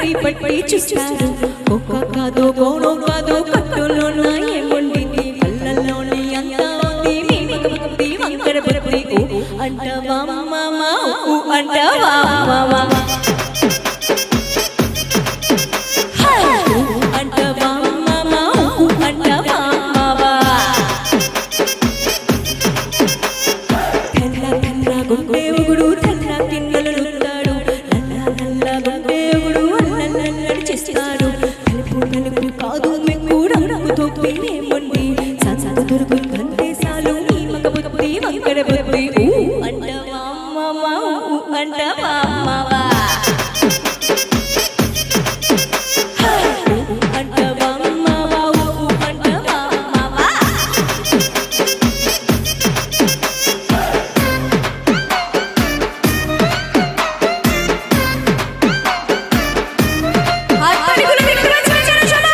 పట్టి పట్టి చూస్తారు ఒక్క కాదో గోడో కాదో కట్టులోన ఏముండింది కళ్ళల్లోనే అంతా ఉంది మీ మగబుద్ధి వంకర బుద్ధి అంటవా మామా అంటవా మామా అంటవా మామా అంటవా మామా తెల్ల తెల్ల గుండె ఉగుడు తెల్ల కిన్నెలు రుద్దాడు నల్ల నల్ల గుండె ఉగుడు అల్లల్లడి చేస్తాడు నలుపు నలుపు కాదు మెక్కు రంగు తోపి ఏముంది సాసాదు దొరుకు కందేశాలు నీ మగబుద్ధి వంకర బుద్ధి అంటవా మామా అంటవా మామా అంటవా మామా అంటవా మామా అత్తడిగులు విక్రమించిన శరశమ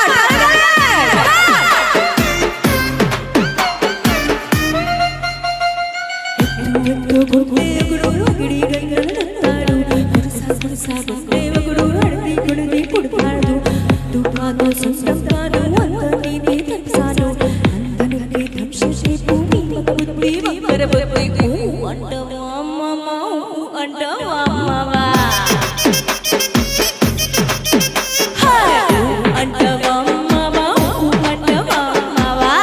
గుండె గుడు గిడి గంగలు నత్తాడు గురుసా గుండె గుడు అడది గుడిది పుడతాడు తుకాదో సంస్కారం అంతని తప్సాడు అంతని ధంశే భూమి మగబుద్ధి వంకర బుద్ధి అంటవా మామా అంటవా మామా అంటవా మామా అంటవా మామా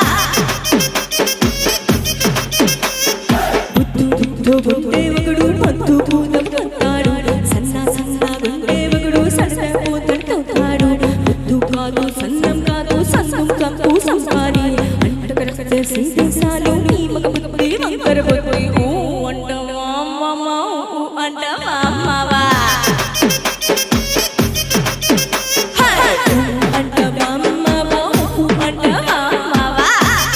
గుండె ఒకడు మందు పూతం కంటాడు సన్న సన్న గుండె ఒకడు సన్న పూతం తోతాడు ముద్దు కాదు సన్నం కాదు సన్నం కంపు సంపారి అంటకరసే సింసాలు నీ మగబుద్ధి వంకర బుద్ధి అంటవా మామా అంటవా మామా అంటవా మామా అంటవా మామా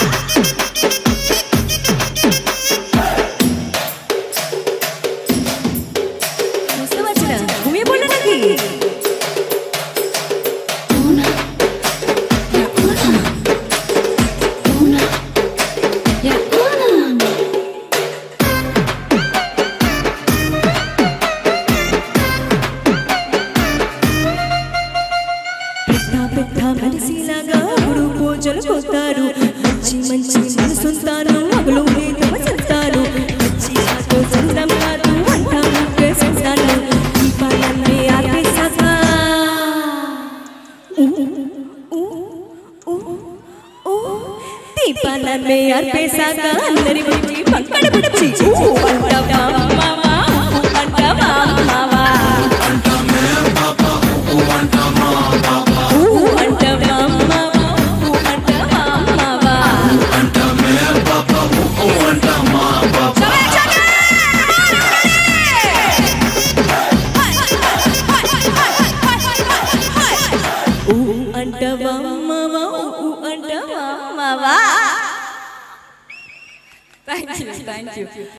मुझसे घूमिए बोलने लगी పెద్ద మనిషిలాగా గుడు పూజలు పోతారు మంచి మంచి మనసుంటారు మగలు సంతారు మంచి కాదు సంతం కాదు అంటారు సంతాను దీపాలన్నీ ఆర్పేశాక దీపాలన్నీ ఆర్పేశాక అందరి గురించి పక్కన పిడిచి అంటవా మామా అంటవా మామా అంటవా మామా అంటవా మామా. Thank you.